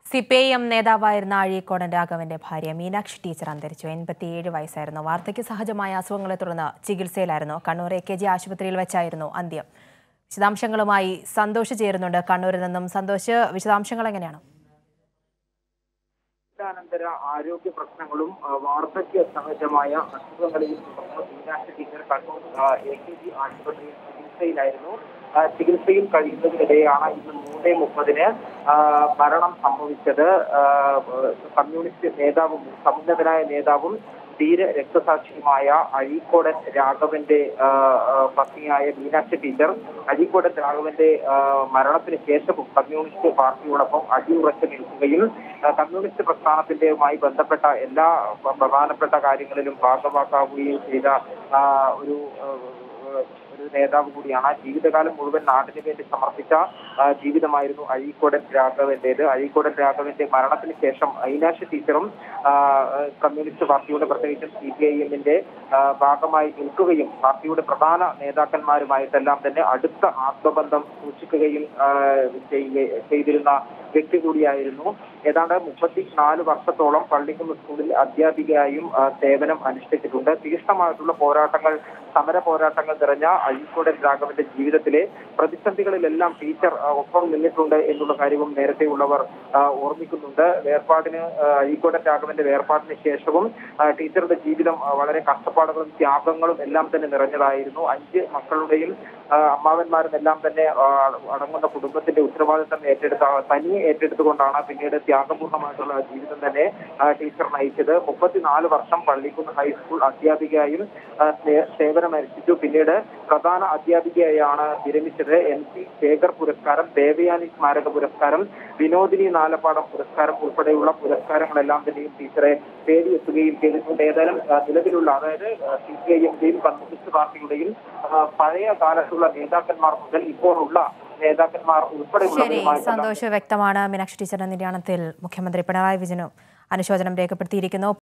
CPIM നേതാവായിരുന്ന അഴീക്കോടൻ രാഘവന്റെ ഭാര്യ Meenakshi teacher അന്തരിച്ചു. 87 വയസ്സായിരുന്നു. വാർദ്ധക്യ സഹജമായ അസുഖങ്ങളെ തുടർന്ന് ചികിത്സയിലായിരുന്നു. കണ്ണൂർ AKG ആശുപത്രിയിൽ വെച്ചായിരുന്നു അന്ത്യം. വിശദാംശങ്ങളുമായി സന്തോഷ് ചേരുന്നുണ്ട് കണ്ണൂരിൽ നിന്നും. സന്തോഷ്, വിശദാംശങ്ങൾ എങ്ങനെയാണ്? അനന്തര ആരോഗ്യ പ്രശ്നങ്ങളും വാർദ്ധക്യ സഹജമായ അസുഖങ്ങളെയും തുടർന്ന് മീനാക്ഷി ടീച്ചർ കണ്ണൂർ AKG ആശുപത്രിയിൽ ചികിത്സയിലായിരുന്നു. ചികിത്സയിൽ കഴിയുന്നതിനിടെയാണ് ഇന്ന് 3:30 മരണം സംഭവിച്ചത്. കമ്മ്യൂണിസ്റ്റ് നേതാവും സമുന്നതനായ നേതാവും ധീര രക്തസാക്ഷിയുമായ അഴീക്കോടൻ രാഘവന്റെ പത്നിയായ മീനാക്ഷി ടീച്ചർ അഴീക്കോടൻ രാഘവന്റെ മരണത്തിന് ശേഷവും കമ്മ്യൂണിസ്റ്റ് പാർട്ടിയോടൊപ്പം അടിയുറച്ചു നിൽക്കുകയും കമ്മ്യൂണിസ്റ്റ് പ്രസ്ഥാനത്തിന്റെയുമായി ബന്ധപ്പെട്ട എല്ലാ പ്രധാനപ്പെട്ട കാര്യങ്ങളിലും ഭാഗമാക്കാവുകയും ചെയ്ത ഒരു നേതാവ് കൂടിയാണ്. ജീവിതകാലം മുഴുവൻ നാടിന് വേണ്ടി സമർപ്പിച്ച ജീവിതമായിരുന്നു അഴീക്കോടൻ രാഘവന്റേത്. അഴീക്കോടൻ രാഘവന്റെ മരണത്തിന് ശേഷം മീനാക്ഷി ടീച്ചറും കമ്മ്യൂണിസ്റ്റ് പാർട്ടിയുടെ പ്രത്യേകിച്ചും CPIM-ന്റെ ഭാഗമായി നിൽക്കുകയും പാർട്ടിയുടെ പ്രധാന നേതാക്കന്മാരുമായിട്ടെല്ലാം തന്നെ അടുത്ത ആത്മബന്ധം സൂക്ഷിക്കുകയും ചെയ്തിരുന്ന വ്യക്തി കൂടിയായിരുന്നു. ഏതാണ്ട് 34 വർഷത്തോളം പള്ളിക്കുന്ന് സ്കൂളിൽ അധ്യാപികയായും സേവനം അനുഷ്ഠിച്ചിട്ടുണ്ട്. തീക്ഷ്ണമായിട്ടുള്ള പോരാട്ടങ്ങൾ, സമര പോരാട്ടങ്ങൾ നിറഞ്ഞ അഴീക്കോടൻ രാഘവന്റെ ജീവിതത്തിലെ പ്രതിസന്ധികളിലെല്ലാം ടീച്ചർ ഒപ്പം നിന്നിട്ടുണ്ട് എന്നുള്ള കാര്യവും നേരത്തെ ഉള്ളവർ ഓർമ്മിക്കുന്നുണ്ട്. അഴീക്കോടൻ രാഘവന്റെ വേർപാടിന് ശേഷവും ടീച്ചറുടെ ജീവിതം വളരെ കഷ്ടപ്പാടുകളും ത്യാഗങ്ങളും എല്ലാം തന്നെ നിറഞ്ഞതായിരുന്നു. 5 മക്കളുടെയും അമ്മാവന്മാരും എല്ലാം തന്നെ അടങ്ങുന്ന കുടുംബത്തിന്റെ ഉത്തരവാദിത്തം തനിയെ ഏറ്റെടുത്തുകൊണ്ടാണ് പിന്നീട് ത്യാഗപൂർണമായിട്ടുള്ള ജീവിതം തന്നെ ടീച്ചർ നയിച്ചത്. 34 വർഷം പള്ളിക്കുന്ന് ഹൈസ്കൂൾ അധ്യാപികയായും സേവനമനുഷ്ഠിച്ചു. പിന്നീട് പ്രധാന അധ്യാപികയായാണ് വിരമിച്ചത്. NC ശേഖർ പുരസ്കാരം, ദേവയാനി സ്മാരക പുരസ്കാരം, വിനോദിനി നാലപ്പാടം പുരസ്കാരം ഉൾപ്പെടെയുള്ള പുരസ്കാരങ്ങളെല്ലാം തന്നെയും ടീച്ചറെ തേടിയെത്തുകയും ചെയ്തിട്ടുണ്ട്. ഏതായാലും നിലവിലുള്ള, അതായത് CPIM-ന്റെയും കമ്മ്യൂണിസ്റ്റ് പാർട്ടിയുടെയും പഴയ കാലത്തുള്ള നേതാക്കന്മാർ മുതൽ ഇപ്പോഴുള്ള നേതാക്കന്മാർ ഉൾപ്പെടെയുള്ള സന്തോഷ്, വ്യക്തമാണ്. മീനാക്ഷി ടീച്ചറുടെ നിര്യാണത്തിൽ മുഖ്യമന്ത്രി പിണറായി വിജയനും അനുശോചനം രേഖപ്പെടുത്തിയിരിക്കുന്നു.